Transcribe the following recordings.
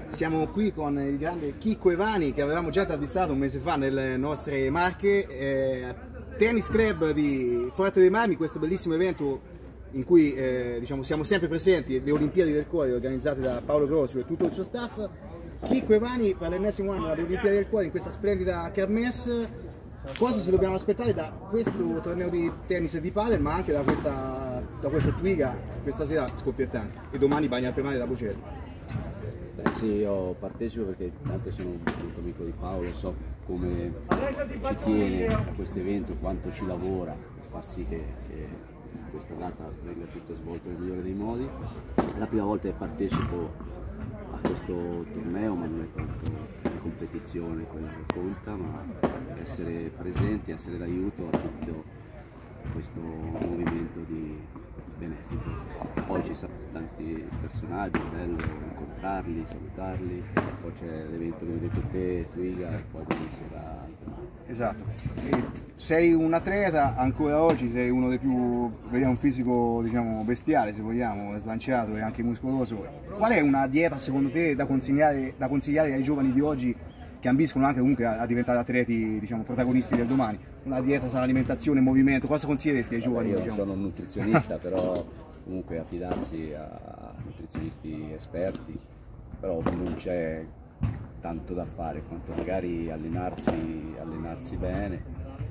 Siamo qui con il grande Chicco Evani, che avevamo già intervistato un mese fa nelle nostre Marche, Tennis Club di Forte dei Marmi, questo bellissimo evento in cui diciamo, siamo sempre presenti, le Olimpiadi del Cuore organizzate da Paolo Grosio e tutto il suo staff. Chicco Evani per l'ennesimo anno alle Olimpiadi del Cuore in questa splendida kermesse. Cosa ci dobbiamo aspettare da questo torneo di tennis e di padel, ma anche da questo Twiga questa sera scoppiettante e domani Bagna per Mare da Bocelli? Beh sì, io partecipo perché tanto sono molto amico di Paolo, so come ci tiene a questo evento, quanto ci lavora per far sì che questa data venga tutto svolto nel migliore dei modi. È la prima volta che partecipo a questo torneo, ma non è tanto la competizione quella che conta, ma essere presenti, essere d'aiuto a tutto questo movimento benefico. Poi ci sono tanti personaggi, è bello incontrarli, salutarli, poi c'è l'evento che hai detto te, Twiga, e poi domani sera. Esatto. Sei un atleta, ancora oggi sei uno dei più, vediamo un fisico diciamo bestiale se vogliamo, slanciato e anche muscoloso. Qual è una dieta secondo te da consigliare ai giovani di oggi che ambiscono anche comunque a diventare atleti, diciamo, protagonisti del domani? Una dieta sana, alimentazione, movimento, cosa consiglieresti ai giovani? Io non sono un nutrizionista, però comunque affidarsi a nutrizionisti esperti, però non c'è tanto da fare quanto magari allenarsi bene.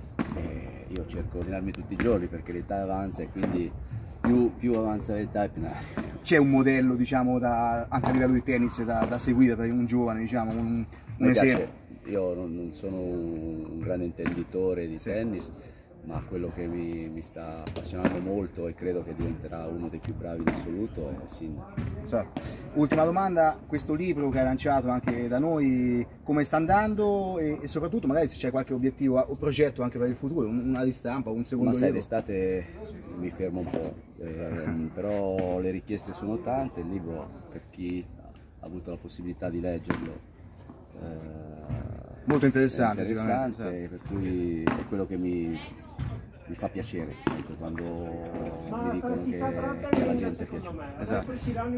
Io cerco di allenarmi tutti i giorni perché l'età avanza e quindi più avanza l'età e più c'è un modello, diciamo, anche a livello di tennis da seguire per un giovane, diciamo, un esempio? Io non sono un grande intenditore di tennis, ma quello che mi sta appassionando molto e credo che diventerà uno dei più bravi in assoluto è Sinner. Esatto. Ultima domanda, questo libro che hai lanciato anche da noi, come sta andando e soprattutto magari se c'è qualche obiettivo o progetto anche per il futuro, una ristampa, un secondo libro? Ma sai, d'estate mi fermo un po', però le richieste sono tante, il libro per chi ha avuto la possibilità di leggerlo molto interessante, sicuramente, esatto. Per cui è quello che mi fa piacere, ecco, quando mi dicono che alla gente è piaciuto. Esatto.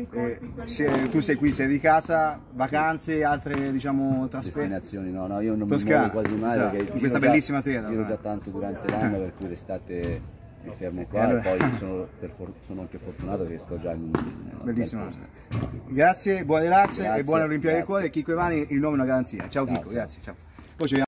Tu sei qui, sei di casa, vacanze, altre diciamo trasferte? Destinazioni, no, io non mi muovo quasi mai, esatto, perché in questa bellissima terra. Giro già tanto durante l'anno, per cui l'estate mi fermo qua e poi sono anche fortunato che sto già in bellissimo. Grazie, buon relax e buone Olimpiadi del Cuore. Chicco Evani, il nome è una garanzia. Ciao Chicco, ciao. grazie. Ciao. Poi